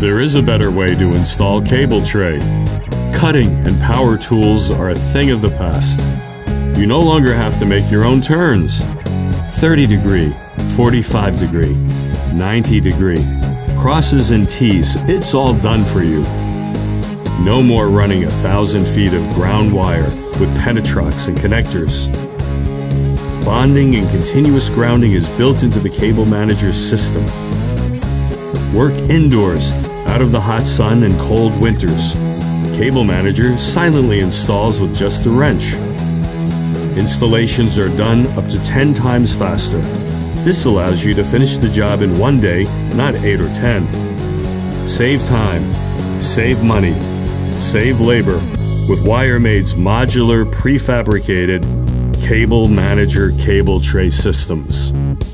There is a better way to install cable tray. Cutting and power tools are a thing of the past. You no longer have to make your own turns. 30 degree, 45 degree, 90 degree, crosses and tees, it's all done for you. No more running 1,000 feet of ground wire with Penetrox and connectors. Bonding and continuous grounding is built into the Cable Manager's system. Work indoors, out of the hot sun and cold winters. Cable Manager silently installs with just a wrench. Installations are done up to 10 times faster. This allows you to finish the job in one day, not 8 or 10. Save time, save money, save labor with WireMade's modular prefabricated Cable Manager cable tray systems.